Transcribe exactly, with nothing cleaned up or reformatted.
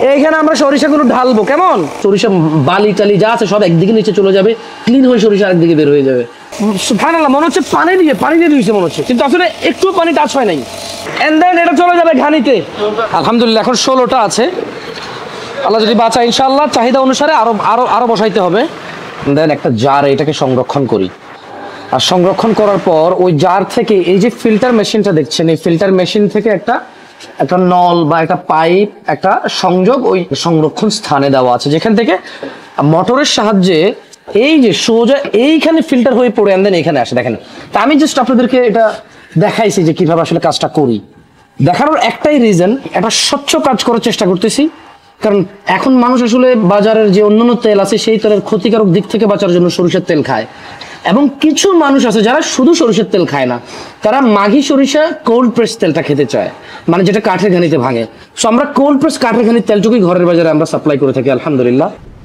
এইখানে আমরা সরিষাগুলো ঢালবো, কেমন সরিষা বালি টালি যা আছে সব একদিকে নিচে চলে যাবে, ক্লিন হয়ে সরিষা আরেকদিকে বের হয়ে যাবে। সুবহানাল্লাহ, মনে হচ্ছে পানি দিয়ে পানি দিয়ে দিয়েছে মনে হচ্ছে, কিন্তু আসলে একটু পানি টাচ হয় নাই। এন্ড দেন এটা চলে যাবে ঘানিতে। আলহামদুলিল্লাহ এখন ষোলোটা আছে, আল্লাহ যদি বাঁচা ইনশাআল্লাহ চাহিদা অনুসারে আরো আরো আরো বসাইতে হবে। দেন একটা জারে এটাকে সংরক্ষণ করি, আর সংরক্ষণ করার পর ওই জার থেকে এই যে ফিল্টার মেশিনটা দেখছেন, এই ফিল্টার মেশিন থেকে একটা একটা নল বা একটা পাইপ, একটা সংযোগ ওই সংরক্ষণ স্থানে দেওয়া আছে, যেখান থেকে মোটরের সাহায্যে এই যে সোজা এইখানে ফিল্টার হয়ে পড়ে আনদেন এখানে আসে। দেখেন, তা আমি জাস্ট আপনাদেরকে এটা দেখাইছি যে কিভাবে আসলে কাজটা করি। দেখানোর একটাই রিজন, একটা স্বচ্ছ কাজ করার চেষ্টা করতেছি, কারণ এখন মানুষ আসলে বাজারের যে অন্যান্য তেল আছে সেই তেলের ক্ষতিকারক দিক থেকে বাঁচার জন্য সরিষার তেল খায়, এবং কিছু মানুষ আছে যারা শুধু সরিষার তেল খায় না, তারা মাঘি সরিষা কোল্ড প্রেস তেলটা খেতে চায়, মানে যেটা কাঠের ঘানিতে ভাঙে। সো আমরা কোল্ড প্রেস কাঠের ঘানির তেলটুকুই ঘরের বাজারে আমরা সাপ্লাই করে থাকি আলহামদুলিল্লাহ।